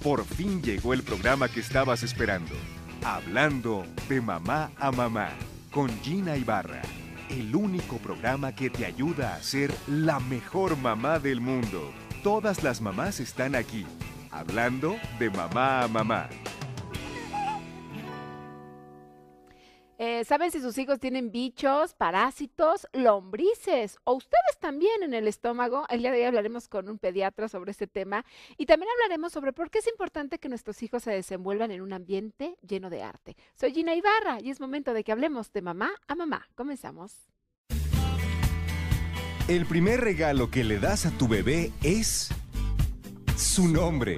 Por fin llegó el programa que estabas esperando. Hablando de mamá a mamá, con Gina Ibarra. El único programa que te ayuda a ser la mejor mamá del mundo. Todas las mamás están aquí. Hablando de mamá a mamá. ¿Saben si sus hijos tienen bichos, parásitos, lombrices o ustedes también en el estómago? El día de hoy hablaremos con un pediatra sobre este tema y también hablaremos sobre por qué es importante que nuestros hijos se desenvuelvan en un ambiente lleno de arte. Soy Gina Ibarra y es momento de que hablemos de mamá a mamá. Comenzamos. El primer regalo que le das a tu bebé es su nombre.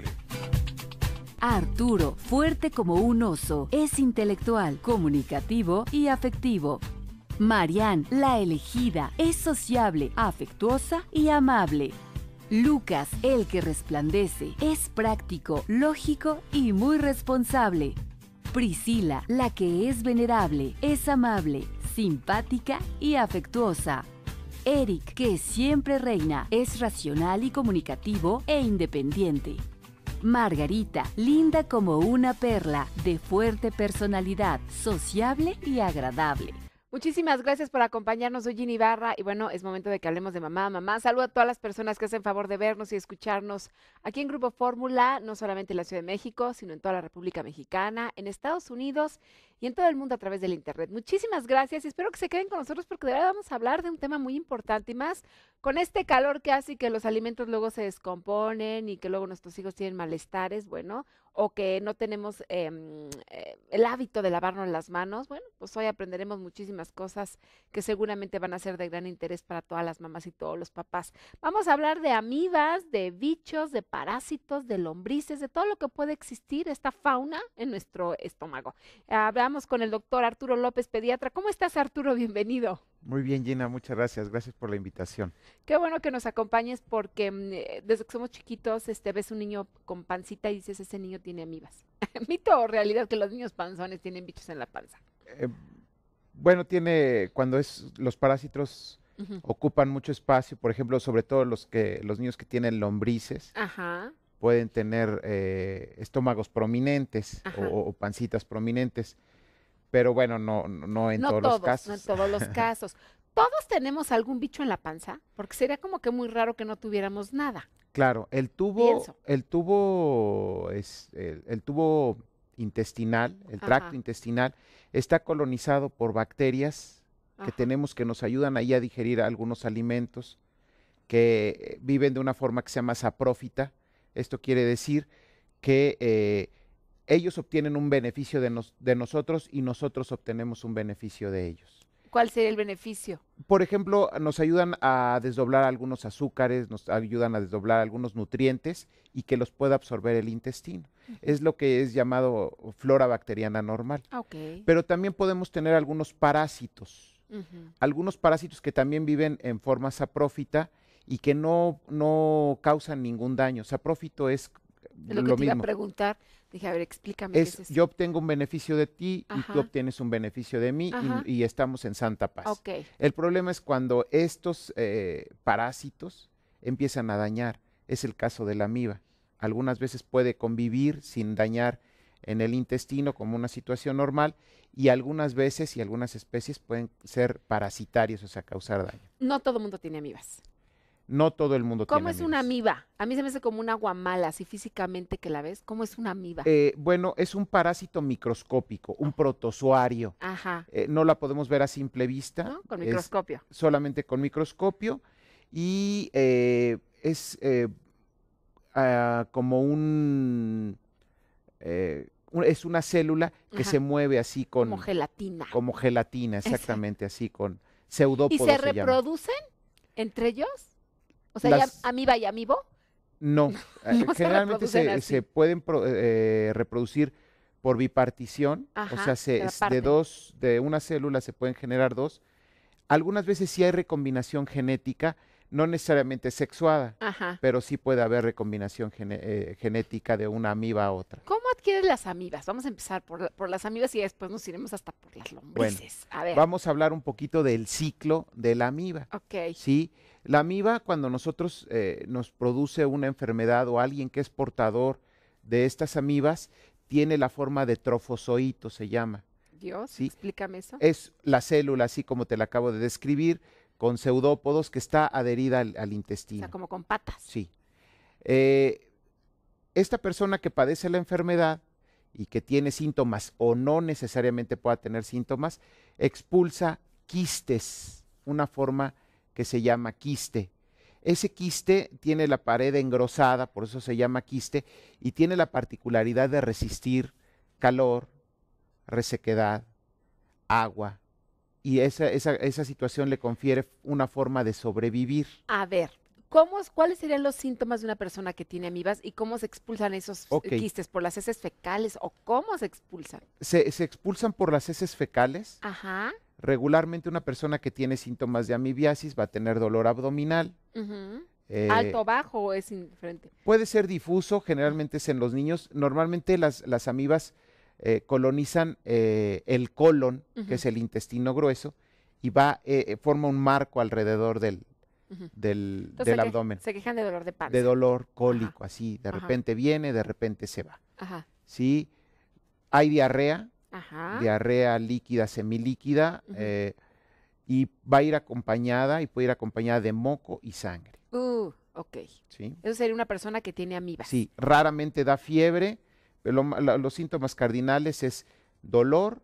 Arturo, fuerte como un oso, es intelectual, comunicativo y afectivo. Marian, la elegida, es sociable, afectuosa y amable. Lucas, el que resplandece, es práctico, lógico y muy responsable. Priscila, la que es venerable, es amable, simpática y afectuosa. Eric, que siempre reina, es racional y comunicativo e independiente. Margarita, linda como una perla, de fuerte personalidad, sociable y agradable. Muchísimas gracias por acompañarnos, soy Gina Ibarra y bueno, es momento de que hablemos de mamá a mamá. Saludo a todas las personas que hacen favor de vernos y escucharnos aquí en Grupo Fórmula, no solamente en la Ciudad de México, sino en toda la República Mexicana, en Estados Unidos y en todo el mundo a través del internet. Muchísimas gracias y espero que se queden con nosotros porque de verdad vamos a hablar de un tema muy importante y más con este calor que hace que los alimentos luego se descomponen y que luego nuestros hijos tienen malestares, bueno, o que no tenemos el hábito de lavarnos las manos. Bueno, pues hoy aprenderemos muchísimas cosas que seguramente van a ser de gran interés para todas las mamás y todos los papás. Vamos a hablar de amibas, de bichos, de parásitos, de lombrices, de todo lo que puede existir, esta fauna en nuestro estómago. Hablamos con el doctor Arturo López, pediatra. ¿Cómo estás, Arturo? Bienvenido. Muy bien, Gina, muchas gracias. Gracias por la invitación. Qué bueno que nos acompañes porque desde que somos chiquitos ves un niño con pancita y dices, ese niño tiene amibas. ¿Mito o realidad que los niños panzones tienen bichos en la panza? Bueno, cuando los parásitos ocupan mucho espacio, por ejemplo, sobre todo los niños que tienen lombrices, pueden tener estómagos prominentes o pancitas prominentes. Pero bueno, no en todos los casos. No en todos los casos. ¿Todos tenemos algún bicho en la panza? Porque sería como que muy raro que no tuviéramos nada. Claro, el tubo intestinal, el tracto intestinal, está colonizado por bacterias que nos ayudan ahí a digerir algunos alimentos que viven de una forma que se llama saprófita. Esto quiere decir que ellos obtienen un beneficio de nosotros y nosotros obtenemos un beneficio de ellos. ¿Cuál sería el beneficio? Por ejemplo, nos ayudan a desdoblar algunos azúcares, nos ayudan a desdoblar algunos nutrientes y que los pueda absorber el intestino. Es lo que es llamado flora bacteriana normal. Pero también podemos tener algunos parásitos. Algunos parásitos que también viven en forma saprófita y que no causan ningún daño. Saprófito es lo que te iba a preguntar. Dije, a ver, explícame qué es eso. Yo obtengo un beneficio de ti y tú obtienes un beneficio de mí y estamos en santa paz. El problema es cuando estos parásitos empiezan a dañar. Es el caso de la amiba. Algunas veces puede convivir sin dañar en el intestino como una situación normal y algunas veces y algunas especies pueden ser parasitarios, o sea, causar daño. No todo el mundo tiene amibas. No todo el mundo tiene ¿Cómo es una amiba? A mí se me hace como una guamala, así físicamente que la ves. ¿Cómo es una amiba? Bueno, es un parásito microscópico, un protozoario. No la podemos ver a simple vista. ¿No? Con microscopio. Solamente con microscopio. Y es como es una célula que se mueve así con... Como gelatina. Como gelatina, exactamente, así con pseudópodos. ¿Y se reproducen entre ellos? O sea, ¿amiba y amibo? No, generalmente se pueden reproducir por bipartición, o sea, de una célula se pueden generar dos. Algunas veces sí hay recombinación genética, no necesariamente sexuada, pero sí puede haber recombinación genética de una amiba a otra. ¿Cómo adquieren las amibas? Vamos a empezar por las amibas y después nos iremos hasta por las lombrices. Bueno, vamos a hablar un poquito del ciclo de la amiba. ¿Sí? La amiba, cuando nosotros nos produce una enfermedad o alguien que es portador de estas amibas tiene la forma de trofozoito, se llama. Dios, ¿sí? Explícame eso. Es la célula, así como te la acabo de describir, con pseudópodos que está adherida al intestino. O sea, como con patas. Sí. Esta persona que padece la enfermedad y que tiene síntomas o no necesariamente pueda tener síntomas, expulsa quistes, una forma que se llama quiste. Ese quiste tiene la pared engrosada, por eso se llama quiste, y tiene la particularidad de resistir calor, resequedad, agua, y esa situación le confiere una forma de sobrevivir. A ver, ¿cuáles serían los síntomas de una persona que tiene amibas y cómo se expulsan esos quistes? ¿Por las heces fecales o cómo se expulsan? Se expulsan por las heces fecales. Ajá. Regularmente una persona que tiene síntomas de amoebiasis va a tener dolor abdominal. ¿Alto, bajo o es indiferente? Puede ser difuso, generalmente es en los niños. Normalmente las amibas colonizan el colon, que es el intestino grueso, y forma un marco alrededor del abdomen. Se quejan de dolor de panza. De dolor cólico, así, de repente viene, de repente se va. ¿Sí? Hay diarrea, diarrea líquida, semilíquida, y va a ir acompañada, y puede ir acompañada de moco y sangre. Ok. ¿Sí? Eso sería una persona que tiene amibas. Sí, raramente da fiebre, pero los síntomas cardinales es dolor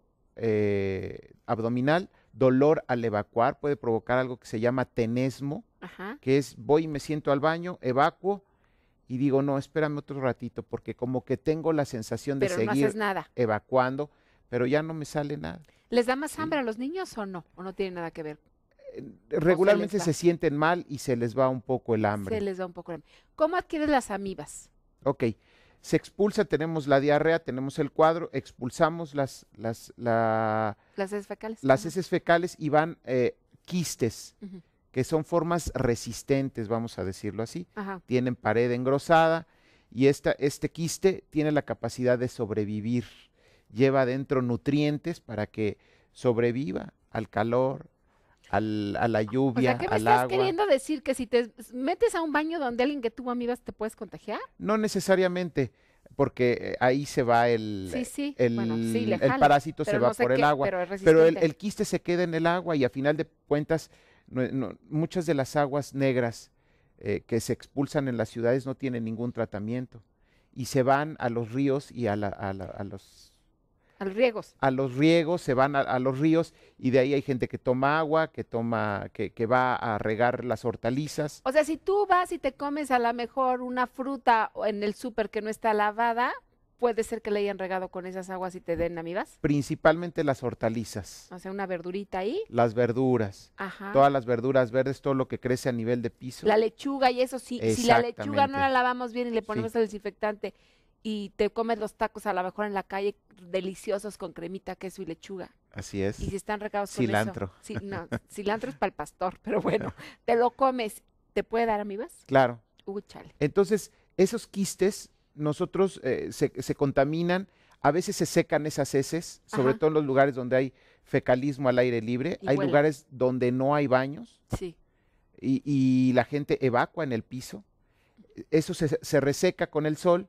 abdominal, dolor al evacuar, puede provocar algo que se llama tenesmo, que es voy y me siento al baño, evacuo y digo, no, espérame otro ratito, porque como que tengo la sensación de seguir evacuando, pero ya no me sale nada. ¿Les da más hambre a los niños o no? ¿O no tiene nada que ver? Regularmente se sienten mal y se les va un poco el hambre. Se les va un poco el hambre. ¿Cómo adquieres las amibas? Ok, se expulsa, tenemos la diarrea, tenemos el cuadro, expulsamos las heces fecales. Las heces fecales y van quistes, que son formas resistentes, vamos a decirlo así. Tienen pared engrosada y este quiste tiene la capacidad de sobrevivir. Lleva adentro nutrientes para que sobreviva al calor, a la lluvia, al agua. ¿Qué me estás queriendo decir? ¿Que si te metes a un baño donde alguien que tuvo amibas te puedes contagiar? No necesariamente, porque ahí se va el parásito, se va por el agua. Pero el quiste se queda en el agua y a final de cuentas, muchas de las aguas negras que se expulsan en las ciudades no tienen ningún tratamiento y se van a los ríos y a los riegos, se van a los ríos y de ahí hay gente que toma agua, que va a regar las hortalizas. O sea, si tú vas y te comes a lo mejor una fruta en el súper que no está lavada, puede ser que le hayan regado con esas aguas y te den amibas. Principalmente las hortalizas. O sea, una verdurita ahí. Las verduras. Todas las verduras verdes, todo lo que crece a nivel de piso. La lechuga y eso sí. Si la lechuga no la lavamos bien y le ponemos el desinfectante y te comes los tacos a lo mejor en la calle deliciosos con cremita, queso y lechuga. Así es. Y si están regados con cilantro. eso. Sí, no, cilantro es para el pastor, pero bueno, te lo comes, ¿te puede dar amibas? Claro. Chale. Entonces, esos quistes, nosotros se contaminan, a veces se secan esas heces, sobre todo en los lugares donde hay fecalismo al aire libre. Hay lugares donde no hay baños. Sí. Y la gente evacua en el piso. Eso se reseca con el sol.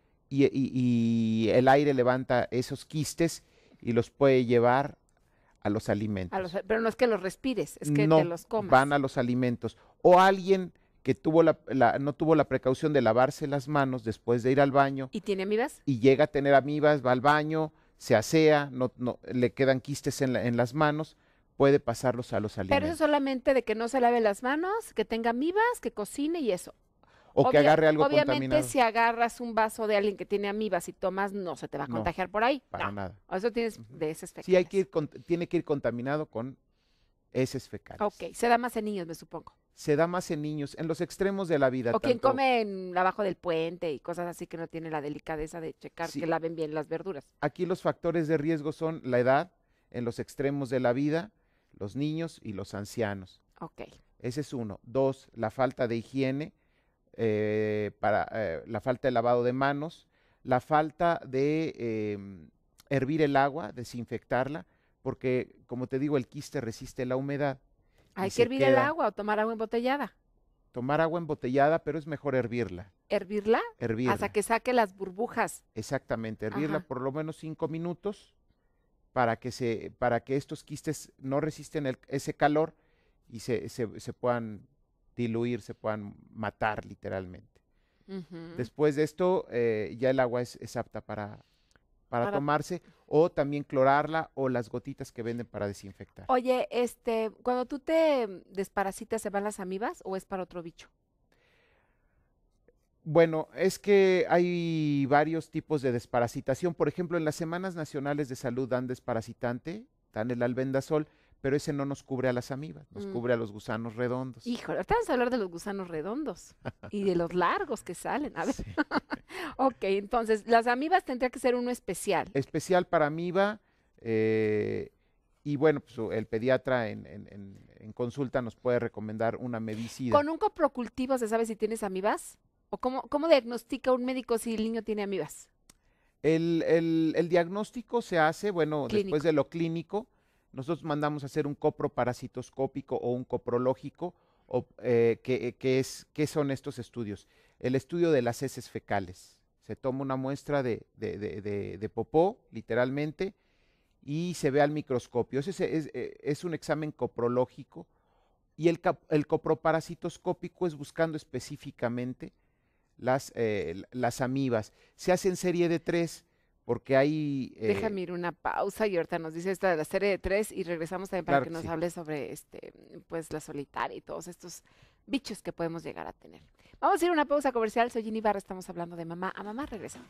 Y el aire levanta esos quistes y los puede llevar a los alimentos. Pero no es que los respires, es que te los comas. Van a los alimentos. O alguien que no tuvo la precaución de lavarse las manos después de ir al baño. ¿Y tiene amibas? Y llega a tener amibas, va al baño, se asea, le quedan quistes en las manos, puede pasarlos a los alimentos. Pero eso solamente de que no se lave las manos, que tenga amibas, que cocine y eso. O que agarre algo obviamente, contaminado. Si agarras un vaso de alguien que tiene amibas y tomas, no se te va a contagiar por ahí. Para nada. O eso tienes de heces fecales. Sí, tiene que ir contaminado con heces fecales. Ok, se da más en niños, me supongo. Se da más en niños, en los extremos de la vida. O quien come abajo del puente y cosas así que no tiene la delicadeza de checar que laven bien las verduras. Aquí los factores de riesgo son la edad, en los extremos de la vida, los niños y los ancianos. Ok. Ese es uno. Dos, la falta de higiene. La falta de lavado de manos, la falta de hervir el agua, desinfectarla, porque como te digo, el quiste resiste la humedad. Hay que hervir el agua o tomar agua embotellada. tomar agua embotellada, pero es mejor hervirla. ¿Hervirla? Hervirla. Hasta que saque las burbujas. Exactamente, hervirla Ajá. por lo menos 5 minutos para que estos quistes no resisten ese calor y se puedan diluir, se puedan matar literalmente. Después de esto, ya el agua es apta para tomarse, o también clorarla o las gotitas que venden para desinfectar. Oye, cuando tú te desparasitas, ¿se van las amibas o es para otro bicho? Bueno, es que hay varios tipos de desparasitación. Por ejemplo, en las Semanas Nacionales de Salud dan desparasitante, dan el albendazol, pero ese no nos cubre a las amibas, nos cubre a los gusanos redondos. Híjole, ahorita vamos a hablar de los gusanos redondos y de los largos que salen. A ver. Sí. Ok, entonces, las amibas tendría que ser uno especial. Especial para amiba, y bueno, pues el pediatra en consulta nos puede recomendar un amebicida. ¿Con un coprocultivo se sabe si tienes amibas? ¿O cómo diagnostica un médico si el niño tiene amibas? El diagnóstico se hace, bueno, Clínico. después de lo clínico, nosotros mandamos a hacer un coproparasitoscópico o un coprológico, ¿qué son estos estudios? El estudio de las heces fecales. Se toma una muestra de popó, literalmente, y se ve al microscopio. Ese es un examen coprológico, y el coproparasitoscópico es buscando específicamente las amibas. Se hace en serie de 3 porque hay... Déjame ir una pausa y ahorita nos dice esta de la serie de 3 y regresamos también para Claro que que nos sí. hable sobre pues la solitaria y todos estos bichos que podemos llegar a tener. Vamos a ir a una pausa comercial. Soy Ginny Barra, estamos hablando de mamá a mamá. Regresamos.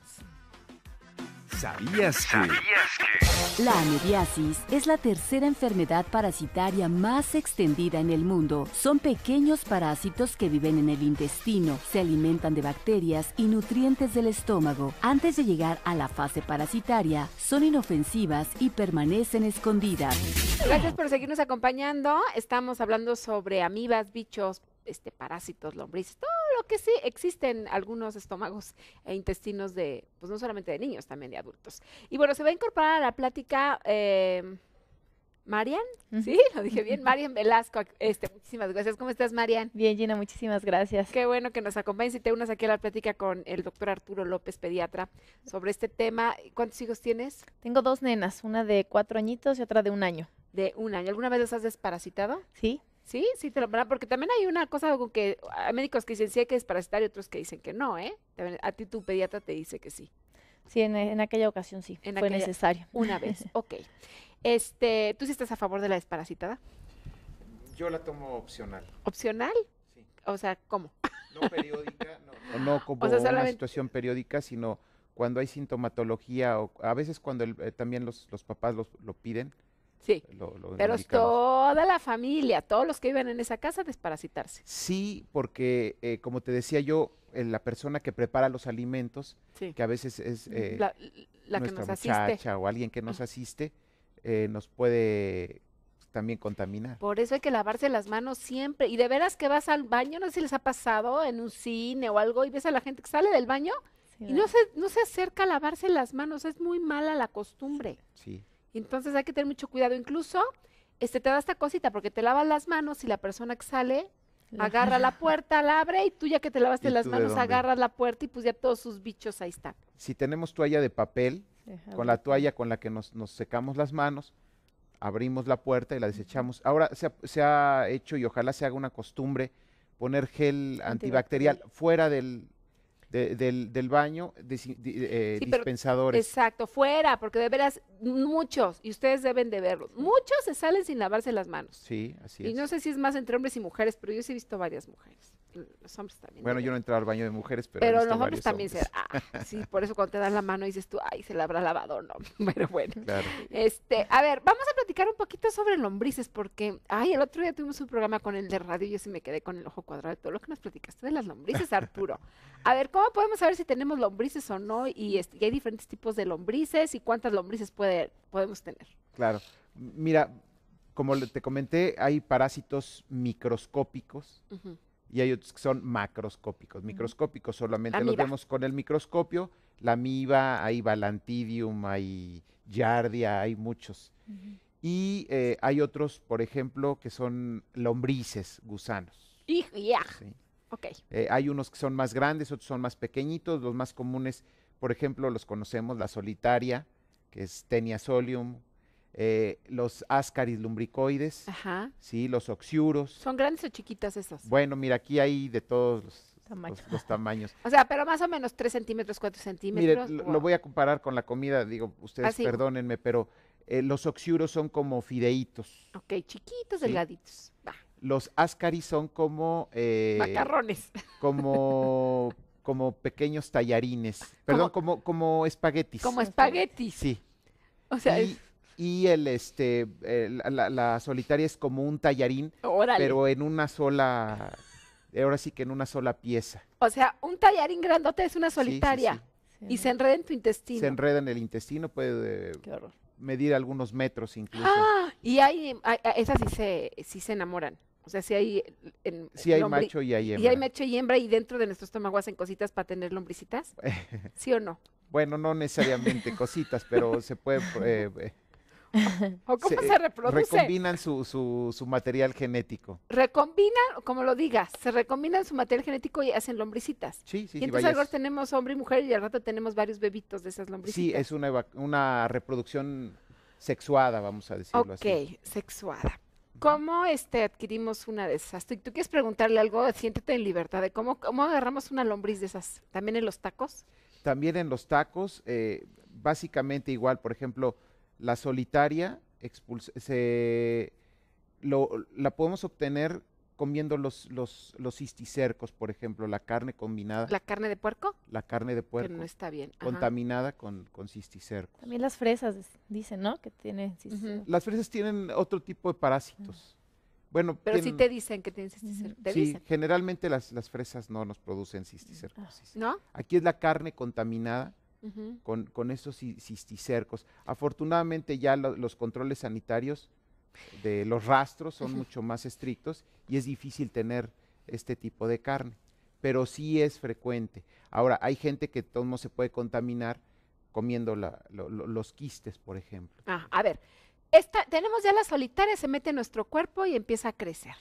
¿Sabías que? La amebiasis es la tercera enfermedad parasitaria más extendida en el mundo. Son pequeños parásitos que viven en el intestino, se alimentan de bacterias y nutrientes del estómago. Antes de llegar a la fase parasitaria, son inofensivas y permanecen escondidas. Gracias por seguirnos acompañando. Estamos hablando sobre amibas, bichos, parásitos, lombrices, todo lo que sí existe en algunos estómagos e intestinos pues no solamente de niños, también de adultos. Y bueno, se va a incorporar a la plática Marian, ¿sí? Lo dije bien, Marian Velasco. Muchísimas gracias. ¿Cómo estás, Marian? Bien, Gina, muchísimas gracias. Qué bueno que nos acompañes y te unas aquí a la plática con el doctor Arturo López, pediatra, sobre este tema. ¿Cuántos hijos tienes? Tengo 2 nenas, una de 4 añitos y otra de 1 año. De 1 año. ¿Alguna vez los has desparasitado? Sí. Sí, sí, porque también hay una cosa con que hay médicos que dicen sí hay que desparasitar y otros que dicen que no, ¿eh? A ti tu pediatra te dice que sí. Sí, en aquella ocasión sí, fue necesario. Una vez, ok. ¿Tú sí estás a favor de la desparasitada? Yo la tomo opcional. ¿Opcional? Sí. O sea, ¿cómo? No periódica, no como O sea, una solamente... situación periódica, sino cuando hay sintomatología, o a veces cuando también los papás lo piden. Sí, pero es indicamos. toda la familia, todos los que viven en esa casa, desparasitarse. Sí, porque como te decía yo, la persona que prepara los alimentos, Sí. que a veces es la que nuestra nos asiste. muchacha o alguien que nos asiste, nos puede también contaminar. Por eso hay que lavarse las manos siempre. Y de veras que vas al baño, no sé si les ha pasado en un cine o algo, y ves a la gente que sale del baño Sí, y no se acerca a lavarse las manos. Es muy mala la costumbre. Sí. Entonces hay que tener mucho cuidado. Incluso te da esta cosita porque te lavas las manos y la persona que sale agarra la puerta, la abre y tú ya que te lavaste ¿Y las tú de manos dónde? agarras la puerta y pues ya todos sus bichos ahí están. Si tenemos toalla de papel, sí, con la toalla con la que nos secamos las manos, abrimos la puerta y la desechamos. Ahora se ha hecho, y ojalá se haga una costumbre, poner gel antibacterial fuera del baño, Sí, dispensadores. Exacto, fuera, porque de veras muchos, y ustedes deben de verlo, muchos se salen sin lavarse las manos. Sí, así Y es. no sé si es más entre hombres y mujeres, pero yo sí he visto varias mujeres. Los hombres también. Bueno, deben. yo no he entrado al baño de mujeres, pero he Pero visto los hombres varios también hombres. sí, por eso cuando te dan la mano dices tú, ay, se la habrá lavado, no. Pero bueno. Claro. A ver, vamos a platicar un poquito sobre lombrices, porque, ay, el otro día tuvimos un programa con el de radio y yo sí me quedé con el ojo cuadrado de todo lo que nos platicaste de las lombrices, Arturo. A ver, ¿cómo podemos saber si tenemos lombrices o no? Y hay diferentes tipos de lombrices y cuántas lombrices podemos tener. Claro. Mira, como te comenté, hay parásitos microscópicos. Ujú. Y hay otros que son macroscópicos. Microscópicos solamente los Amiba. vemos con el microscopio. La amiba, hay Balantidium, hay Giardia, hay muchos. Y hay otros, por ejemplo, que son lombrices, gusanos. Ya. ¿Sí? Okay. Hay unos que son más grandes, otros son más pequeñitos. Los más comunes, por ejemplo, los conocemos, la solitaria, que es Taenia solium, los ascaris lumbricoides, ¿sí? Los oxiuros. ¿Son grandes o chiquitas esos? Bueno, mira, aquí hay de todos los tamaños. O sea, pero más o menos 3 centímetros, 4 centímetros. Mire, lo voy a comparar con la comida, digo, ustedes perdónenme, pero los oxiuros son como fideitos. Ok, chiquitos, delgaditos. Va. Los ascaris son como... macarrones. Como pequeños tallarines. Perdón, como espaguetis. Como espaguetis. Sí. O sea, y la solitaria es como un tallarín, pero en una sola... Ahora sí que en una sola pieza. O sea, un tallarín grandote es una solitaria. Sí. Y se enreda en tu intestino. Se enreda en el intestino, puede medir algunos metros incluso. Y esas sí se enamoran. O sea, sí hay... sí hay macho y hay hembra. Y hay macho y hembra y dentro de nuestro estómago hacen cositas para tener lombricitas. ¿Sí o no? Bueno, no necesariamente cositas, pero se puede... ¿O cómo se reproduce? Recombinan su material genético. Recombinan, como lo digas, se recombinan su material genético y hacen lombricitas. Sí. Y entonces ahora tenemos hombre y mujer y al rato tenemos varios bebitos de esas lombricitas. Sí, es una reproducción sexuada, vamos a decirlo así. Ok, sexuada. ¿Cómo adquirimos una de esas? ¿Tú quieres preguntarle algo? Siéntete en libertad de cómo agarramos una lombriz de esas. ¿También en los tacos? También en los tacos, básicamente igual, por ejemplo, la solitaria la podemos obtener comiendo los cisticercos, por ejemplo, la carne combinada. ¿La carne de puerco? La carne de puerco. Que no está bien. Contaminada con cisticercos. También las fresas dicen, ¿no? Que tienen cisticercos. Las fresas tienen otro tipo de parásitos. Bueno, pero sí te dicen que tienen cisticercos. Sí, generalmente las fresas no nos producen cisticercos. ¿No? Aquí es la carne contaminada con estos cisticercos. Afortunadamente ya los controles sanitarios de los rastros son mucho más estrictos y es difícil tener este tipo de carne, pero sí es frecuente. Ahora, hay gente que todo no se puede contaminar comiendo los quistes, por ejemplo. A ver, tenemos ya la solitaria, se mete en nuestro cuerpo y empieza a crecer.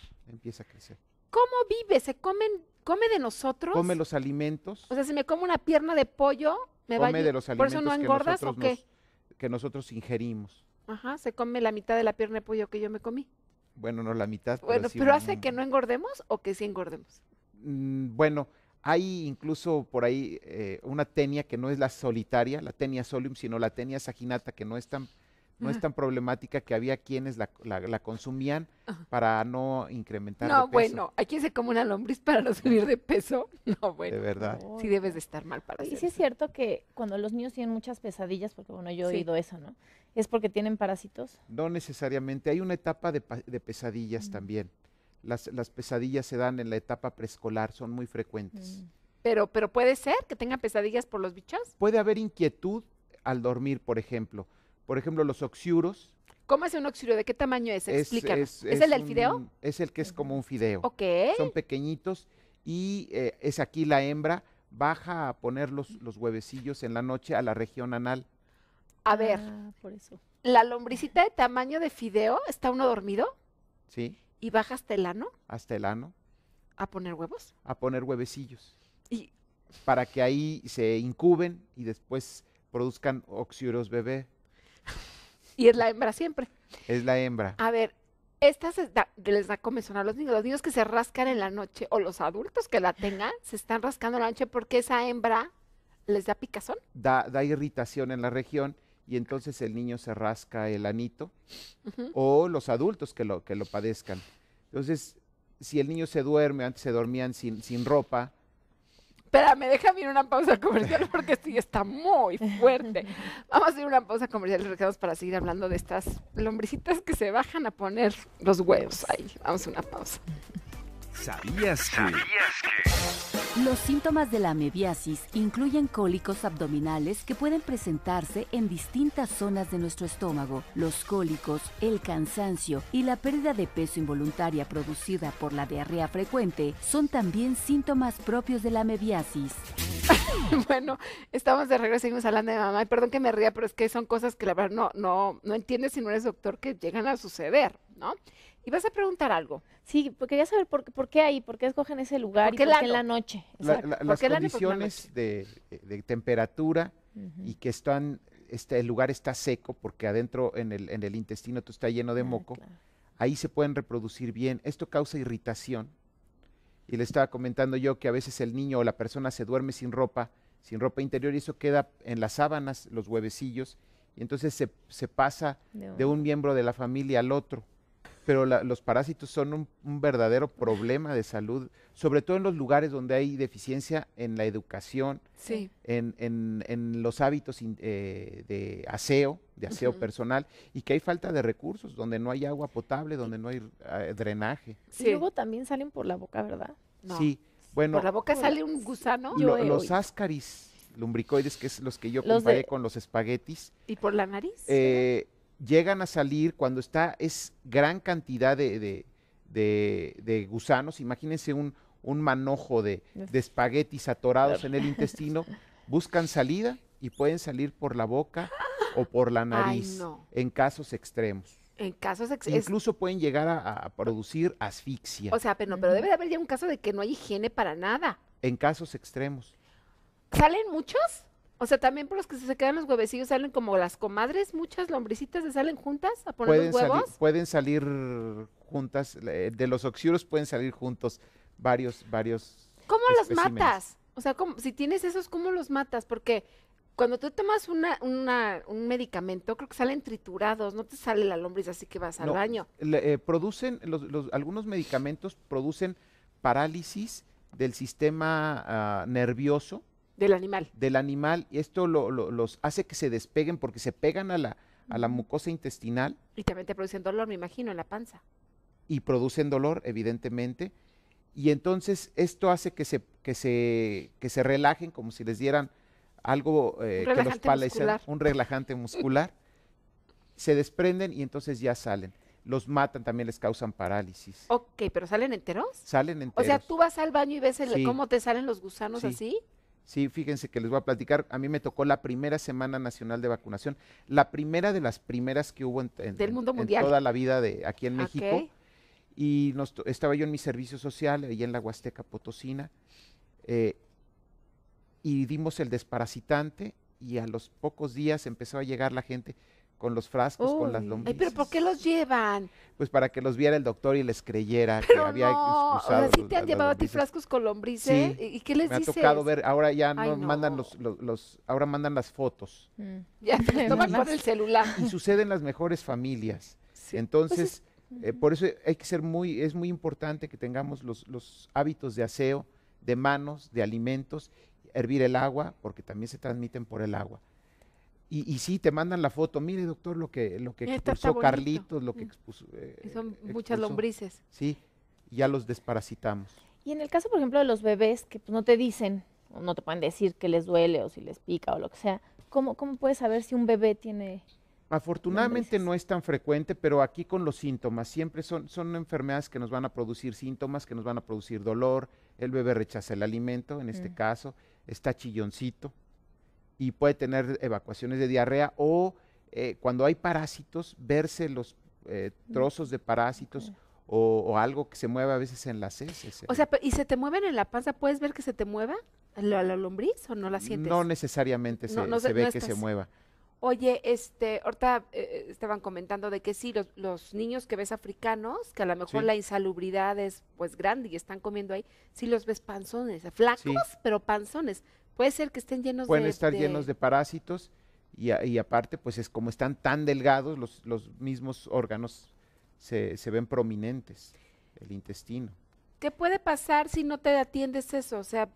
¿Cómo vive? ¿Come de nosotros? Come los alimentos. O sea, si me como una pierna de pollo, come de los alimentos. ¿Por eso no engordas o qué? Que nosotros ingerimos. Ajá, se come la mitad de la pierna de pollo que yo me comí. Bueno, no la mitad. Bueno, pero ¿hace que no engordemos o que sí engordemos? Bueno, hay incluso por ahí una tenia que no es la solitaria, la Taenia solium, sino la Taenia saginata, que no es tan problemática, que había quienes la consumían para no incrementar de peso. No, bueno, ¿hay quien se come una lombriz para no subir de peso? No, bueno. De verdad. Sí debes de estar mal para hacer eso. Y sí es cierto que cuando los niños tienen muchas pesadillas, porque bueno, yo he oído eso, ¿no? ¿Es porque tienen parásitos? No necesariamente, hay una etapa de pesadillas también. Las pesadillas se dan en la etapa preescolar, son muy frecuentes. Pero puede ser que tengan pesadillas por los bichos. Puede haber inquietud al dormir, por ejemplo. Por ejemplo, los oxiuros. ¿Cómo es un oxiuro? ¿De qué tamaño es? Explícanos. ¿Es el del fideo? Es el que es como un fideo. Ok. Son pequeñitos y es aquí la hembra baja a poner los huevecillos en la noche a la región anal. A ver, por eso. ¿La lombricita de tamaño de fideo está uno dormido? Sí. ¿Y baja hasta el ano? Hasta el ano. ¿A poner huevos? A poner huevecillos. Y para que ahí se incuben y después produzcan oxiuros bebé. Y es la hembra siempre. Es la hembra. A ver, estas les da comezón a los niños que se rascan en la noche, o los adultos que la tengan, se están rascando en la noche porque esa hembra les da picazón. Da irritación en la región y entonces el niño se rasca el anito, o los adultos que lo padezcan. Entonces, si el niño se duerme, antes se dormían sin ropa. Espérame, déjame ir a una pausa comercial porque esto ya está muy fuerte. Vamos a hacer una pausa comercial y regresamos para seguir hablando de estas lombricitas que se bajan a poner los huevos. Ahí, vamos a una pausa. ¿Sabías que? Los síntomas de la amebiasis incluyen cólicos abdominales que pueden presentarse en distintas zonas de nuestro estómago. Los cólicos, el cansancio y la pérdida de peso involuntaria producida por la diarrea frecuente son también síntomas propios de la amebiasis. Bueno, estamos de regreso, seguimos hablando de mamá. Y perdón que me ría, pero es que son cosas que la verdad no entiendes si no eres doctor, que llegan a suceder, ¿no? Y vas a preguntar algo. Sí, porque quería saber por qué ahí, por qué escogen ese lugar y por qué en la noche. Las condiciones de temperatura y que el lugar está seco, porque adentro en el intestino está lleno de moco, claro. Ahí se pueden reproducir bien. Esto causa irritación. Y le estaba comentando yo que a veces el niño o la persona se duerme sin ropa interior, y eso queda en las sábanas, los huevecillos, y entonces se pasa de un miembro de la familia al otro. Pero los parásitos son un verdadero problema de salud, sobre todo en los lugares donde hay deficiencia en la educación, sí. en los hábitos de aseo personal, y que hay falta de recursos, donde no hay agua potable, donde no hay drenaje. Sí. Y luego también salen por la boca, ¿verdad? No. Sí, bueno. ¿Por la boca sale un gusano? Los ascaris lumbricoides, que es los que yo comparé con los espaguetis. ¿Y por la nariz? Llegan a salir cuando es gran cantidad de gusanos. Imagínense un manojo de espaguetis atorados en el intestino, buscan salida y pueden salir por la boca o por la nariz. En casos extremos. En casos incluso pueden llegar a producir asfixia. O sea, pero debe de haber ya un caso de que no hay higiene para nada. En casos extremos. ¿Salen muchos? O sea, también por los que se quedan los huevecillos salen como las comadres, muchas lombricitas se salen juntas a poner los huevos. Pueden salir juntas, de los oxiuros pueden salir juntos varios ¿Cómo los matas? O sea, si tienes esos, ¿cómo los matas? Porque cuando tú tomas un medicamento, creo que salen triturados, no te sale la lombriz así que vas al baño. Producen, algunos medicamentos producen parálisis del sistema nervioso. Del animal. Y esto los hace que se despeguen porque se pegan a la mucosa intestinal. Y también te producen dolor, me imagino, en la panza. Y producen dolor, evidentemente. Y entonces esto hace que se relajen, como si les dieran algo que los paraliza, un relajante muscular. Se desprenden y entonces ya salen. Los matan, también les causan parálisis. Ok, ¿pero salen enteros? Salen enteros. O sea, tú vas al baño y ves cómo te salen los gusanos así. Sí, fíjense que les voy a platicar, a mí me tocó la primera Semana Nacional de Vacunación, la primera de las primeras que hubo del mundo mundial, en toda la vida aquí en México, y estaba yo en mi servicio social, ahí en la Huasteca Potosina, y dimos el desparasitante, y a los pocos días empezó a llegar la gente con los frascos, con las lombrices. ¿Pero por qué los llevan? Pues para que los viera el doctor y les creyera pero que había usado. O sea, ¿sí te han llevado a ti frascos con lombrices? Sí, ¿Y qué les dices? Me ha tocado ver, ahora ya mandan ahora mandan las fotos. Ya te las toman con el celular. Y sucede en las mejores familias. Sí. Entonces, por eso hay que es muy importante que tengamos los hábitos de aseo, de manos, de alimentos, hervir el agua, porque también se transmiten por el agua. Y sí, te mandan la foto, mire doctor lo que expulsó Carlitos, lo que expuso. Son muchas lombrices. Sí, ya los desparasitamos. Y en el caso, por ejemplo, de los bebés que pues, no te dicen, o no te pueden decir que les duele o si les pica o lo que sea, ¿cómo puedes saber si un bebé tiene Afortunadamente lombrices? No es tan frecuente, pero aquí con los síntomas, siempre son enfermedades que nos van a producir síntomas, que nos van a producir dolor, el bebé rechaza el alimento, en este caso, está chilloncito, y puede tener evacuaciones de diarrea o cuando hay parásitos, verse los trozos de parásitos o algo que se mueve a veces en las heces. O sea, ¿y se te mueven en la panza? ¿Puedes ver que se te mueva la lombriz o no la sientes? No necesariamente se ve que se mueva. Oye, ahorita estaban comentando de que sí, los niños que ves africanos, que a lo mejor la insalubridad es pues grande y están comiendo ahí, sí los ves panzones, flacos, pero panzones. Puede ser que estén llenos Pueden estar llenos de parásitos y aparte, pues es como están tan delgados, los mismos órganos se ven prominentes, el intestino. ¿Qué puede pasar si no te atiendes eso? O sea,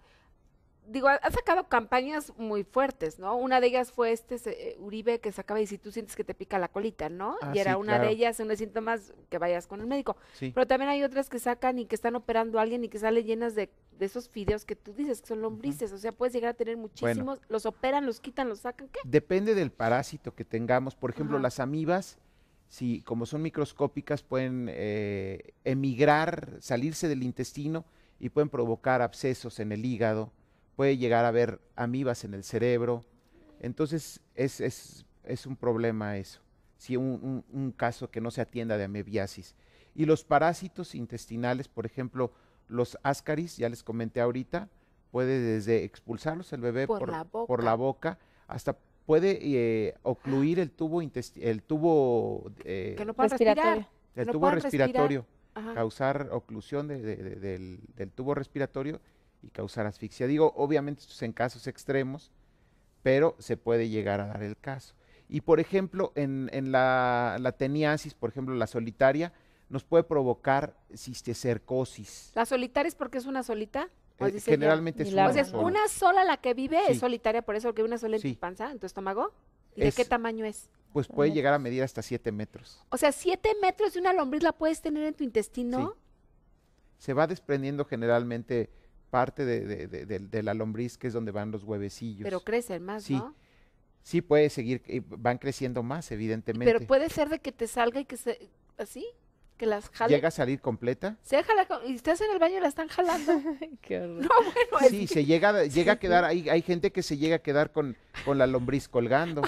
ha sacado campañas muy fuertes, ¿no? Una de ellas fue Uribe que sacaba y si tú sientes que te pica la colita, ¿no? Y era una de ellas, unos síntomas que vayas con el médico. Sí. Pero también hay otras que sacan y que están operando a alguien y que salen llenas de esos fideos que tú dices que son lombrices. O sea, puedes llegar a tener muchísimos, los operan, los quitan, los sacan, ¿qué? Depende del parásito que tengamos. Por ejemplo, las amibas, si como son microscópicas, pueden emigrar, salirse del intestino y pueden provocar abscesos en el hígado. Puede llegar a haber amibas en el cerebro, entonces es un problema eso, si un caso que no se atienda de amebiasis. Y los parásitos intestinales, por ejemplo, los ascaris, ya les comenté ahorita, puede desde expulsarlos el bebé por la boca hasta puede ocluir el tubo que no puedan respirar. El tubo respiratorio, causar oclusión del tubo respiratorio y causar asfixia. Digo, obviamente esto es en casos extremos, pero se puede llegar a dar el caso. Y por ejemplo, en la teniasis, por ejemplo, la solitaria, nos puede provocar cisticercosis. ¿La solitaria es porque es una solita? Generalmente es una sola. O sea, una sola la que vive sí. Es solitaria, por eso que una sola en tu panza, en tu estómago. ¿Y de qué tamaño es? Pues puede llegar a medir hasta 7 metros. O sea, 7 metros de una lombriz la puedes tener en tu intestino. Sí. Se va desprendiendo generalmente parte de la lombriz, que es donde van los huevecillos. Pero crecen más, sí. ¿no? Sí, puede seguir, van creciendo más, evidentemente. Pero puede ser de que te salga y que así, que las jale. ¿Llega a salir completa? Se jala, y estás en el baño y la están jalando. Qué horror. No, bueno, sí, se llega a quedar, hay gente que se llega a quedar con la lombriz colgando.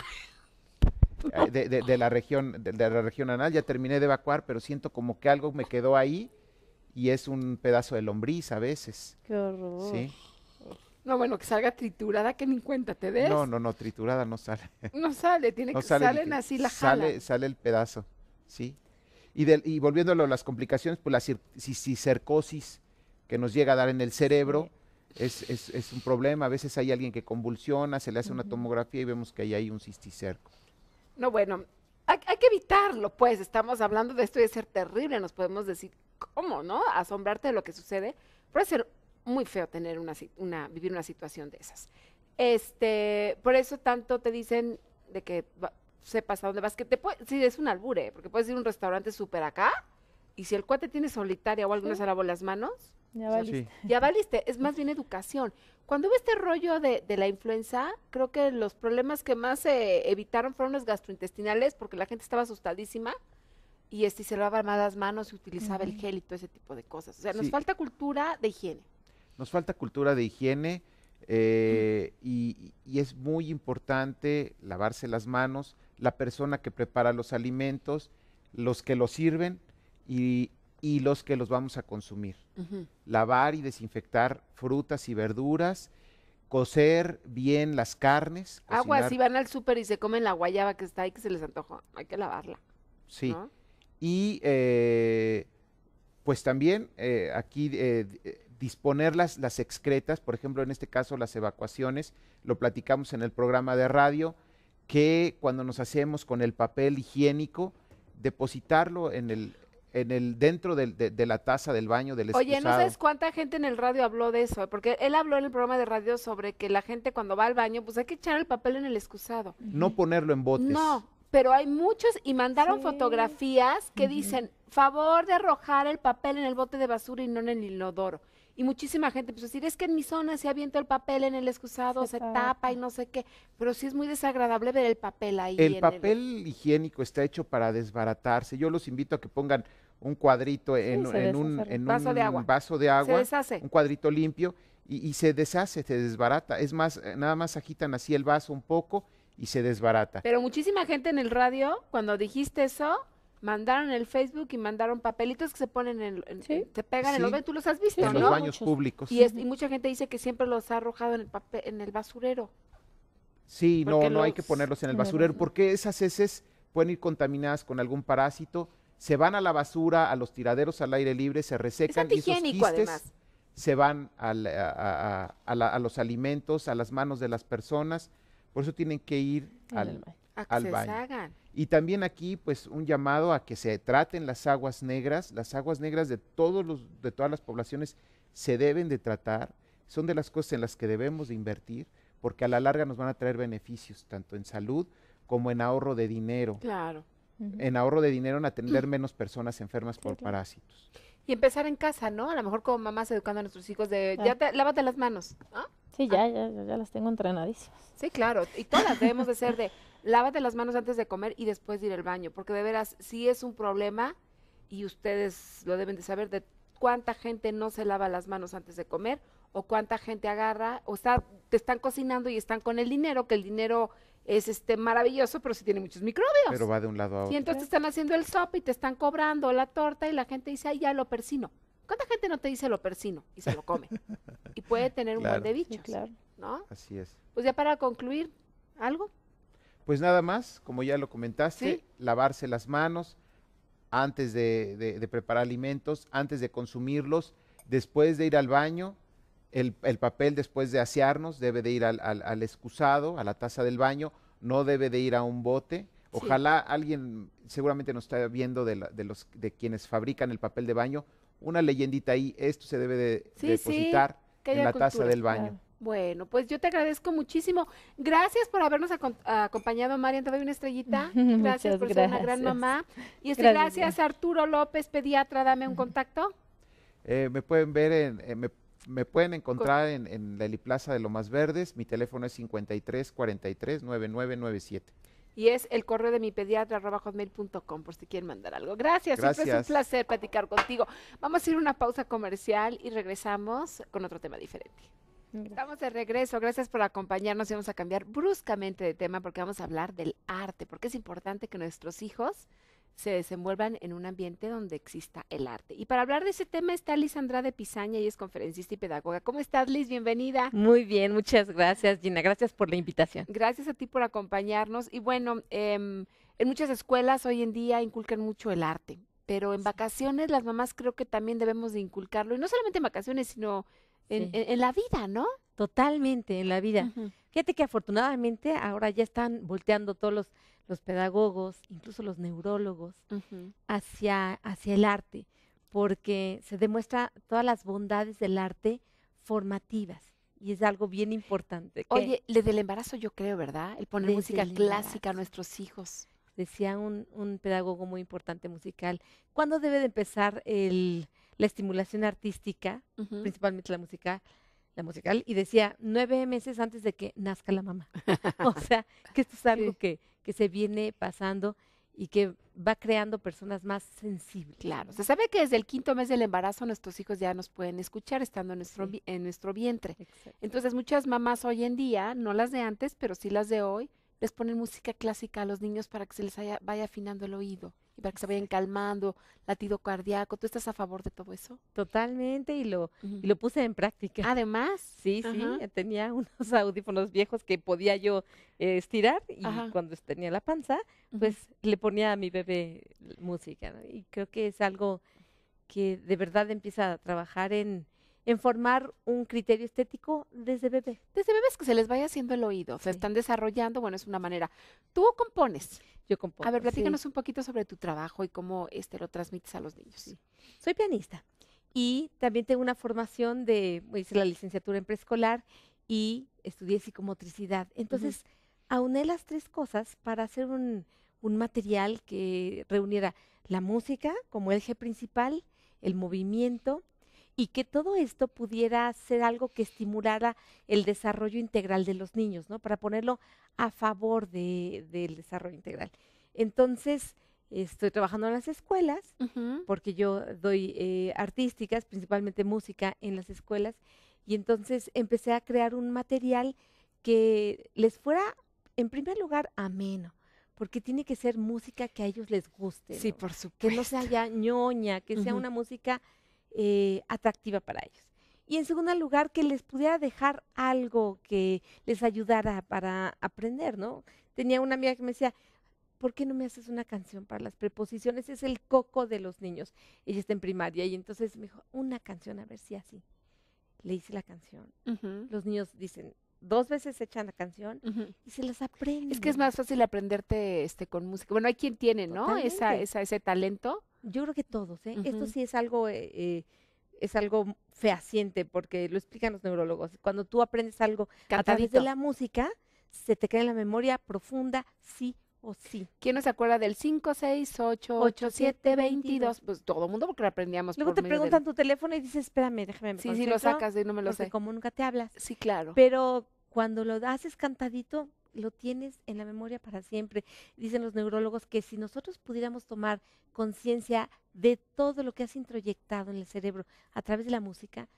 De la región anal, ya terminé de evacuar, pero siento como que algo me quedó ahí y es un pedazo de lombriz a veces. Qué horror. Sí. No, bueno, que salga triturada, que ni cuenta te des. No, triturada no sale. No sale, tiene que salen así la jalan. Sale el pedazo, sí. Y volviéndolo a las complicaciones, pues la cisticercosis que nos llega a dar en el cerebro es un problema. A veces hay alguien que convulsiona, se le hace una tomografía y vemos que hay ahí un cisticerco. No, bueno, hay que evitarlo, pues. Estamos hablando de esto y de ser terrible. Nos podemos decir, ¿cómo, no? Asombrarte de lo que sucede. Puede ser muy feo tener vivir una situación de esas. Por eso tanto te dicen de que sepas a dónde vas, que sí, es un albure, porque puedes ir a un restaurante súper acá, y si el cuate tiene solitaria o alguna se lavó las manos, ya valiste. Sí. Ya valiste, es más bien educación. Cuando hubo este rollo de la influenza, creo que los problemas que más se evitaron fueron los gastrointestinales, porque la gente estaba asustadísima, y se lavaba más las manos y utilizaba el gel y todo ese tipo de cosas. O sea, nos falta cultura de higiene. Nos falta cultura de higiene y es muy importante lavarse las manos, la persona que prepara los alimentos, los que los sirven y los que los vamos a consumir. Lavar y desinfectar frutas y verduras, cocer bien las carnes. Agua, si van al súper y se comen la guayaba que está ahí, que se les antojó, hay que lavarla. Sí, ¿no? Y pues también aquí disponer las excretas, por ejemplo, en este caso las evacuaciones, lo platicamos en el programa de radio, que cuando nos hacemos con el papel higiénico, depositarlo dentro de la taza del baño, del excusado. Oye, no sabes cuánta gente en el radio habló de eso, porque él habló en el programa de radio sobre que la gente cuando va al baño, pues hay que echar el papel en el excusado. No ponerlo en botes. No, pero hay muchos y mandaron fotografías que dicen, favor de arrojar el papel en el bote de basura y no en el inodoro. Y muchísima gente empezó a decir, es que en mi zona se avienta el papel en el excusado, se tapa y no sé qué, pero sí es muy desagradable ver el papel ahí. El papel higiénico está hecho para desbaratarse. Yo los invito a que pongan un cuadrito en un vaso de agua, se deshace. Un cuadrito limpio y se deshace, se desbarata. Es más, nada más agitan así el vaso un poco y se desbarata. Pero muchísima gente en el radio, cuando dijiste eso, mandaron el Facebook y mandaron papelitos que se ponen se pegan en los baños. Tú los has visto, en ¿no? los baños públicos. Y mucha gente dice que siempre los ha arrojado en el basurero. Sí, no hay que ponerlos en el basurero, porque esas heces pueden ir contaminadas con algún parásito, se van a la basura, a los tiraderos al aire libre, se resecan y esos quistes además se van a los alimentos, a las manos de las personas. Por eso tienen que ir al baño. Y también aquí, pues, un llamado a que se traten las aguas negras. Las aguas negras de todas las poblaciones se deben de tratar. Son de las cosas en las que debemos de invertir, porque a la larga nos van a traer beneficios, tanto en salud como en ahorro de dinero. Claro. En ahorro de dinero, en atender menos personas enfermas por parásitos. Y empezar en casa, ¿no? A lo mejor como mamás educando a nuestros hijos lávate las manos, ¿no? Sí, ya las tengo entrenadísimas. Sí, claro, y todas debemos de ser de lávate las manos antes de comer y después de ir al baño, porque de veras sí es un problema y ustedes lo deben de saber de cuánta gente no se lava las manos antes de comer o cuánta gente agarra, o sea, te están cocinando y están con el dinero, que el dinero es maravilloso, pero sí tiene muchos microbios. Pero va de un lado a otro. Y entonces te están haciendo el sopa y te están cobrando la torta y la gente dice, ay, ya lo persino. ¿Cuánta gente no te dice lo persino y se lo come? Y puede tener un buen de bichos, sí, claro. ¿no? Así es. Pues ya para concluir, ¿algo? Pues nada más, como ya lo comentaste, ¿Sí? lavarse las manos antes de preparar alimentos, antes de consumirlos, después de ir al baño, el papel después de asearnos debe de ir al excusado, a la taza del baño, no debe de ir a un bote. Ojalá alguien, seguramente nos está viendo de quienes fabrican el papel de baño, una leyendita ahí, esto se debe de depositar en la taza del baño. Claro. Bueno, pues yo te agradezco muchísimo. Gracias por habernos acompañado, Marian. Te doy una estrellita. Gracias por ser una gran mamá. Y gracias, Arturo López, pediatra. Dame un contacto. Me pueden ver, me pueden encontrar en la Heliplaza de Lomas Verdes. Mi teléfono es 5343-9997. Y es el correo de mi pediatra@hotmail.com por si quieren mandar algo. Gracias. Siempre es un placer platicar contigo. Vamos a ir a una pausa comercial y regresamos con otro tema diferente. Estamos de regreso, gracias por acompañarnos y vamos a cambiar bruscamente de tema porque vamos a hablar del arte, porque es importante que nuestros hijos se desenvuelvan en un ambiente donde exista el arte. Y para hablar de ese tema está Liz Andrade Pizaña, ella es conferencista y pedagoga. ¿Cómo estás, Liz? Bienvenida. Muy bien, muchas gracias, Gina. Gracias por la invitación. Gracias a ti por acompañarnos. Y bueno, en muchas escuelas hoy en día inculcan mucho el arte, pero en vacaciones las mamás creo que también debemos de inculcarlo, y no solamente en vacaciones, sino en la vida, ¿no? Totalmente, en la vida. Fíjate que afortunadamente ahora ya están volteando todos los pedagogos, incluso los neurólogos, hacia el arte, porque se demuestra todas las bondades del arte formativas, y es algo bien importante. Oye, desde el embarazo yo creo, ¿verdad? El poner música clásica a nuestros hijos. Decía un pedagogo muy importante musical, ¿cuándo debe de empezar la estimulación artística, principalmente la musical? Y decía 9 meses antes de que nazca la mamá. O sea, que esto es algo que se viene pasando y que va creando personas más sensibles. Claro, se sabe que desde el 5º mes del embarazo nuestros hijos ya nos pueden escuchar estando en nuestro vientre. Exacto. Entonces muchas mamás hoy en día, no las de antes, pero sí las de hoy, les ponen música clásica a los niños para que se les vaya afinando el oído y para que se vayan calmando, latido cardíaco. ¿Tú estás a favor de todo eso? Totalmente, y lo puse en práctica. Además. Sí, tenía unos audífonos viejos que podía yo estirar, y cuando tenía la panza, pues le ponía a mi bebé música, ¿no? Y creo que es algo que de verdad empieza a trabajar en formar un criterio estético desde bebé. Desde bebés, que se les vaya haciendo el oído, se están desarrollando, bueno, es una manera. ¿Tú compones? Yo compongo. A ver, platícanos un poquito sobre tu trabajo y cómo lo transmites a los niños. Sí. Soy pianista y también tengo una formación hice la licenciatura en preescolar y estudié psicomotricidad. Entonces, auné las 3 cosas para hacer un material que reuniera la música como eje principal, el movimiento, y que todo esto pudiera ser algo que estimulara el desarrollo integral de los niños, ¿no? Para ponerlo a favor del desarrollo integral. Entonces, estoy trabajando en las escuelas, porque yo doy artísticas, principalmente música en las escuelas, y entonces empecé a crear un material que les fuera, en primer lugar, ameno, porque tiene que ser música que a ellos les guste, ¿no? Sí, por supuesto. Que no sea ya ñoña, que sea una música atractiva para ellos. Y en segundo lugar, que les pudiera dejar algo que les ayudara para aprender, ¿no? Tenía una amiga que me decía, ¿por qué no me haces una canción para las preposiciones? Es el coco de los niños. Ella está en primaria y entonces me dijo, una canción, a ver si así. Le hice la canción. Los niños dicen, 2 veces echan la canción y se las aprenden. Es que es más fácil aprenderte con música. Bueno, hay quien tiene, ¿no? Ese talento. Yo creo que todos, ¿eh? Esto sí es algo fehaciente, porque lo explican los neurólogos. Cuando tú aprendes algo a través de la música, se te queda en la memoria profunda, sí o sí. ¿Quién no se acuerda del 5, 6, 8, 8, 7, 22? Pues todo el mundo, porque lo aprendíamos. Luego te preguntan tu teléfono y dices, espérame, déjame. Sí, lo sacas y no me lo sé. Como nunca te hablas. Sí, claro. Pero cuando lo haces cantadito, lo tienes en la memoria para siempre. Dicen los neurólogos que si nosotros pudiéramos tomar conciencia de todo lo que has introyectado en el cerebro a través de la música,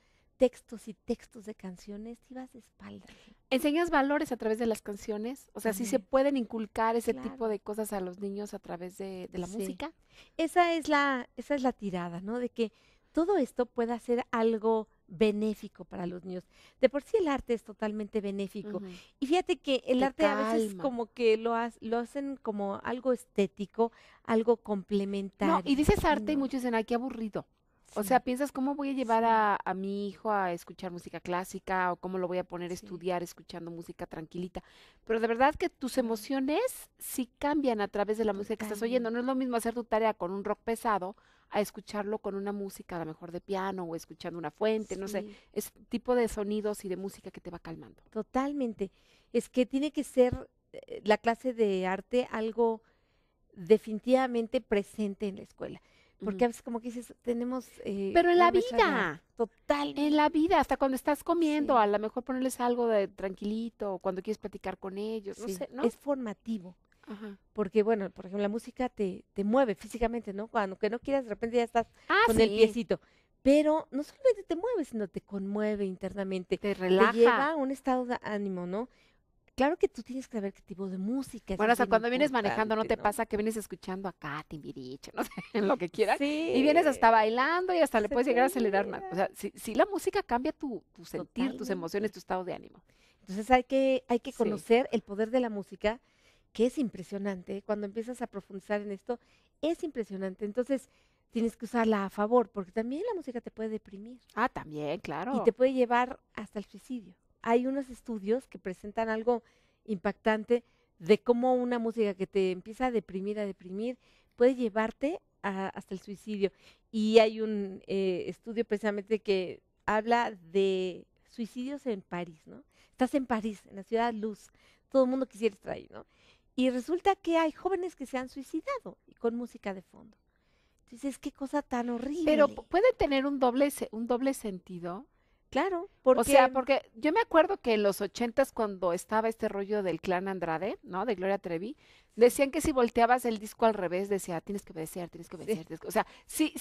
textos y textos de canciones, te ibas de espaldas. ¿Enseñas valores a través de las canciones? O sea, ¿sí se pueden inculcar ese tipo de cosas a los niños a través de la música? Esa es la tirada, ¿no? De que todo esto pueda ser algo benéfico para los niños. De por sí el arte es totalmente benéfico. Y fíjate que el arte a veces como que lo hacen como algo estético, algo complementario. No, y dices arte y muchos dicen, ay, qué aburrido. O sea, piensas, ¿cómo voy a llevar a mi hijo a escuchar música clásica o cómo lo voy a poner a estudiar escuchando música tranquilita? Pero de verdad que tus emociones sí cambian a través de la música que estás oyendo. No es lo mismo hacer tu tarea con un rock pesado a escucharlo con una música a lo mejor de piano o escuchando una fuente, no sé, es tipo de sonidos y de música que te va calmando. Totalmente. Es que tiene que ser la clase de arte algo definitivamente presente en la escuela. Porque a veces como que dices, tenemos... pero en la vida. Total. En la vida, hasta cuando estás comiendo, a lo mejor ponerles algo de tranquilito, o cuando quieres platicar con ellos, no sé, ¿no? Es formativo. Porque, bueno, por ejemplo, la música te mueve físicamente, ¿no? Cuando que no quieras, de repente ya estás con el piecito. Pero no solamente te mueve, sino te conmueve internamente. Te relaja. Te lleva a un estado de ánimo, ¿no? Claro que tú tienes que saber qué tipo de música. Bueno, o sea, cuando vienes manejando, ¿no te pasa que vienes escuchando acá, Timbiriche, no sé, en lo que quieras? Y vienes hasta bailando y hasta le puedes llegar a acelerar más. O sea, sí la música cambia tu sentir, tus emociones, tu estado de ánimo. Entonces hay que conocer el poder de la música, que es impresionante. Cuando empiezas a profundizar en esto, es impresionante. Entonces tienes que usarla a favor, porque también la música te puede deprimir. Ah, también, claro. Y te puede llevar hasta el suicidio. Hay unos estudios que presentan algo impactante de cómo una música que te empieza a deprimir, puede llevarte hasta el suicidio. Y hay un estudio precisamente que habla de suicidios en París, ¿no? Estás en París, en la ciudad luz, todo el mundo quisiera estar ahí, ¿no? Y resulta que hay jóvenes que se han suicidado con música de fondo. Entonces, qué cosa tan horrible. Pero puede tener un doble sentido. Claro, porque yo me acuerdo que en los 80s cuando estaba este rollo del clan Andrade, ¿no? De Gloria Trevi, decían que si volteabas el disco al revés, decía, tienes que obedecer. O sea, sí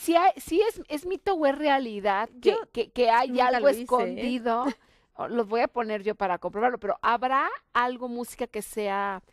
es mito o es realidad que hay algo escondido. Los voy a poner yo para comprobarlo, pero ¿habrá algo, música que sea...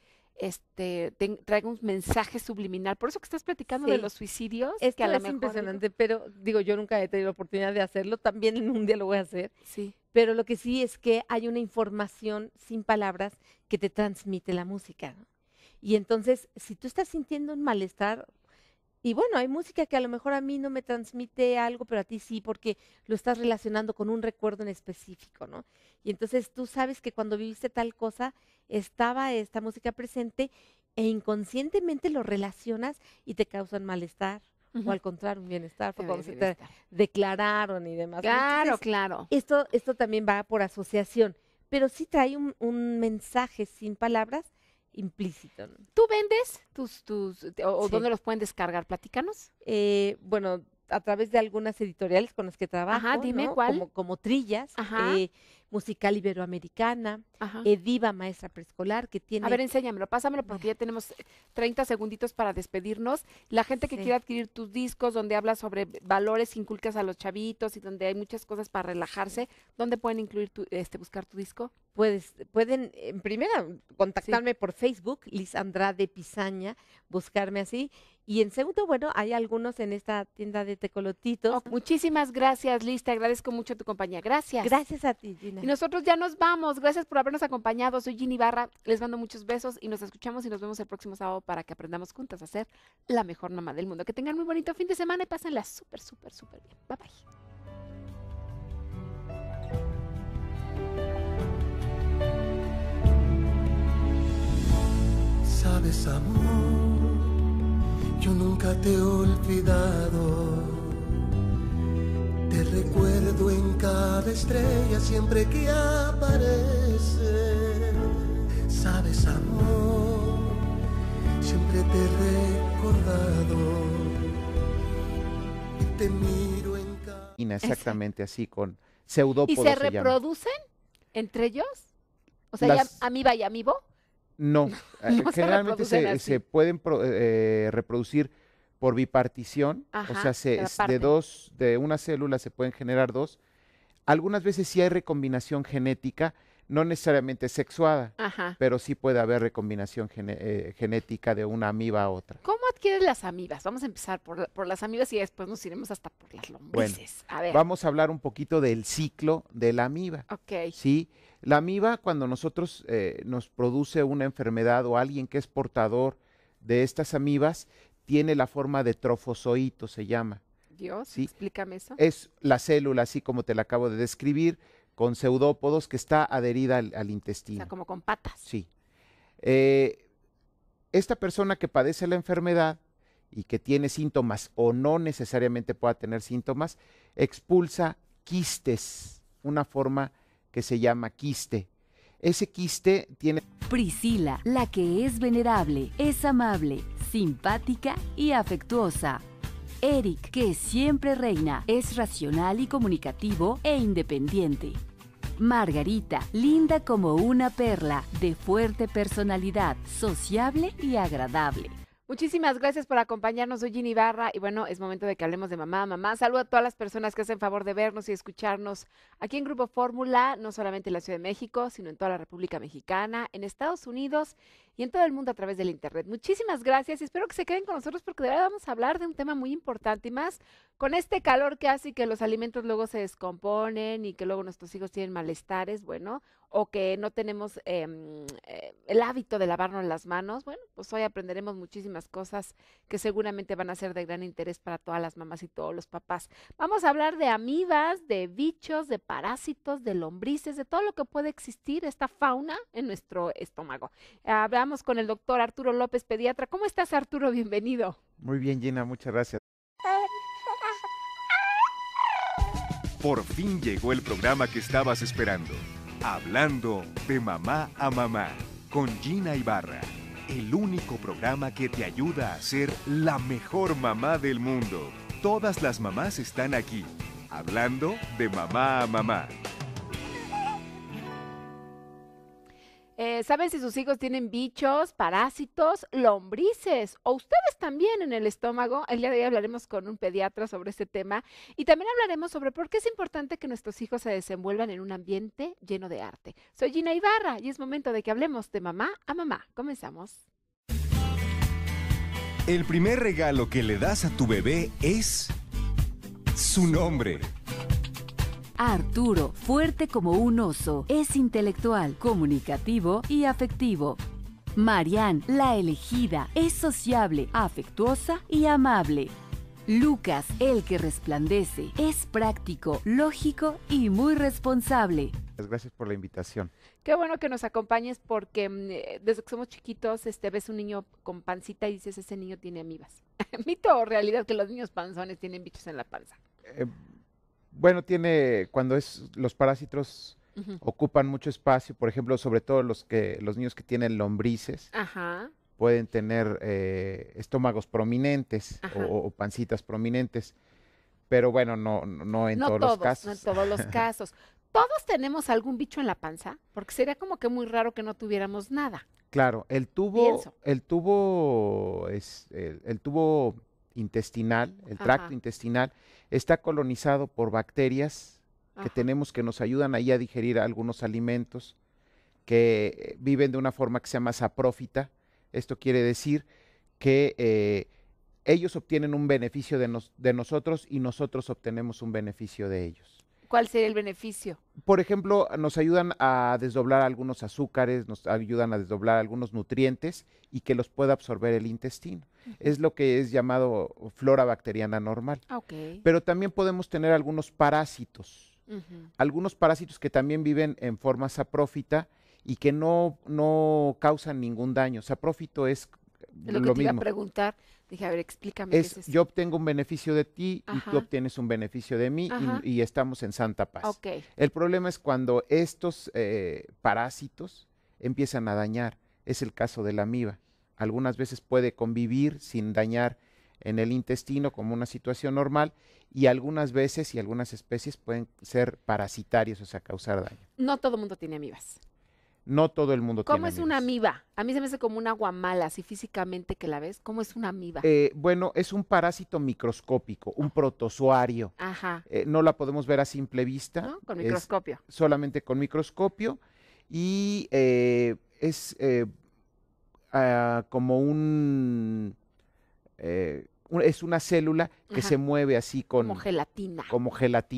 traiga un mensaje subliminal? Por eso que estás platicando de los suicidios. Esto es impresionante, pero digo, yo nunca he tenido la oportunidad de hacerlo, también en un día lo voy a hacer. Sí. Pero lo que sí es que hay una información sin palabras que te transmite la música, ¿no? Y entonces, si tú estás sintiendo un malestar, y bueno, hay música que a lo mejor a mí no me transmite algo, pero a ti sí, porque lo estás relacionando con un recuerdo en específico, ¿no? Y entonces tú sabes que cuando viviste tal cosa, estaba esta música presente e inconscientemente lo relacionas y te causan malestar. O al contrario, un bienestar, porque cuando se te declararon y demás. Claro, entonces, claro. Esto también va por asociación, pero sí trae un mensaje sin palabras implícito, ¿no? ¿Tú vendes o dónde los pueden descargar? Platícanos. Bueno, a través de algunas editoriales con las que trabajo. Ajá, dime, ¿no? ¿cuál? Como Trillas, Musical Iberoamericana, Diva Maestra Preescolar, que tiene... A ver, enséñamelo, pásamelo porque ya tenemos 30 segunditos para despedirnos. La gente que quiera adquirir tus discos, donde hablas sobre valores, inculcas a los chavitos y donde hay muchas cosas para relajarse, ¿dónde pueden incluir buscar tu disco? Pueden, en primera, contactarme por Facebook, Liz Andrade Pizaña, buscarme así. Y en segundo, bueno, hay algunos en esta tienda de tecolotitos. Muchísimas gracias, Liz, te agradezco mucho tu compañía. Gracias. Gracias a ti, Gina. Y nosotros ya nos vamos. Gracias por habernos acompañado. Soy Ginny Barra. Les mando muchos besos y nos escuchamos y nos vemos el próximo sábado para que aprendamos juntas a ser la mejor mamá del mundo. Que tengan muy bonito fin de semana y pásenla súper, súper, súper bien. Bye, bye. Sabes, amor, yo nunca te he olvidado. Te recuerdo en cada estrella siempre que aparece. Sabes, amor, siempre te he recordado. Y te miro en cada... Exactamente así, con pseudópodos. ¿Y se reproducen entre ellos? O sea, ¿ya amiba y amibo? No, No generalmente se pueden reproducir por bipartición, o sea, de una célula se pueden generar dos. Algunas veces sí hay recombinación genética, no necesariamente sexuada, pero sí puede haber recombinación genética de una amiba a otra. ¿Cómo adquieren las amibas? Vamos a empezar por las amibas y después nos iremos hasta por las lombrices. Bueno, a ver. Vamos a hablar un poquito del ciclo de la amiba. ¿Sí? La amiba, cuando nosotros nos produce una enfermedad o alguien que es portador de estas amibas, tiene la forma de trofozoito, se llama. Dios, ¿sí? Explícame eso. Es la célula, así como te la acabo de describir, con pseudópodos que está adherida al intestino. O sea, como con patas. Sí. Esta persona que padece la enfermedad y que tiene síntomas o no necesariamente pueda tener síntomas, expulsa quistes, una forma que se llama quiste. Ese quiste tiene... Priscila, la que es venerable, es amable, simpática y afectuosa. Eric, que siempre reina, es racional y comunicativo e independiente. Margarita, linda como una perla, de fuerte personalidad, sociable y agradable. Muchísimas gracias por acompañarnos. Soy Ginny Ibarra y bueno, es momento de que hablemos de mamá. Mamá, saludo a todas las personas que hacen favor de vernos y escucharnos aquí en Grupo Fórmula, no solamente en la Ciudad de México, sino en toda la República Mexicana, en Estados Unidos y en todo el mundo a través del Internet. Muchísimas gracias y espero que se queden con nosotros porque de verdad vamos a hablar de un tema muy importante y más con este calor que hace que los alimentos luego se descomponen y que luego nuestros hijos tienen malestares, bueno, o que no tenemos el hábito de lavarnos las manos. Bueno, pues hoy aprenderemos muchísimas cosas que seguramente van a ser de gran interés para todas las mamás y todos los papás. Vamos a hablar de amibas, de bichos, de parásitos, de lombrices, de todo lo que puede existir, esta fauna en nuestro estómago. Hablamos con el doctor Arturo López, pediatra. ¿Cómo estás, Arturo? Bienvenido. Muy bien, Gina, muchas gracias. Por fin llegó el programa que estabas esperando. Hablando de mamá a mamá, con Gina Ibarra. El único programa que te ayuda a ser la mejor mamá del mundo. Todas las mamás están aquí. Hablando de mamá a mamá. ¿Saben si sus hijos tienen bichos, parásitos, lombrices o ustedes también en el estómago? El día de hoy hablaremos con un pediatra sobre este tema y también hablaremos sobre por qué es importante que nuestros hijos se desenvuelvan en un ambiente lleno de arte. Soy Gina Ibarra y es momento de que hablemos de mamá a mamá. Comenzamos. El primer regalo que le das a tu bebé es su nombre. Arturo, fuerte como un oso, es intelectual, comunicativo y afectivo. Marian, la elegida, es sociable, afectuosa y amable. Lucas, el que resplandece, es práctico, lógico y muy responsable. Gracias por la invitación. Qué bueno que nos acompañes porque desde que somos chiquitos ves un niño con pancita y dices, ese niño tiene amibas. ¿Mito o realidad que los niños panzones tienen bichos en la panza? Bueno, cuando los parásitos ocupan mucho espacio, por ejemplo, sobre todo los niños que tienen lombrices, pueden tener estómagos prominentes o pancitas prominentes, pero bueno, no en todos los casos. No en todos los casos. ¿Todos tenemos algún bicho en la panza? Porque sería como que muy raro que no tuviéramos nada. Claro, el tubo intestinal, el tracto intestinal, está colonizado por bacterias que tenemos que nos ayudan ahí a digerir algunos alimentos que viven de una forma que se llama saprófita. Esto quiere decir que ellos obtienen un beneficio de nosotros y nosotros obtenemos un beneficio de ellos. ¿Cuál sería el beneficio? Por ejemplo, nos ayudan a desdoblar algunos azúcares, nos ayudan a desdoblar algunos nutrientes y que los pueda absorber el intestino. Es lo que es llamado flora bacteriana normal. Pero también podemos tener algunos parásitos. Algunos parásitos que también viven en forma saprófita y que no causan ningún daño. Saprófito es lo que te iba a preguntar. Dije, a ver, explícame qué es eso. Yo obtengo un beneficio de ti y tú obtienes un beneficio de mí y estamos en santa paz. El problema es cuando estos parásitos empiezan a dañar. Es el caso de la amiba. Algunas veces puede convivir sin dañar en el intestino como una situación normal y algunas veces y algunas especies pueden ser parasitarios, o sea, causar daño. No todo el mundo tiene amibas. No todo el mundo tiene ¿Cómo es una amiba? A mí se me hace como un aguamala, así físicamente que la ves. ¿Cómo es una amiba? Bueno, es un parásito microscópico, un protozoario. Ajá. No la podemos ver a simple vista. ¿No? Con microscopio. Solamente con microscopio. Y es como es una célula que se mueve así como gelatina. Como gelatina.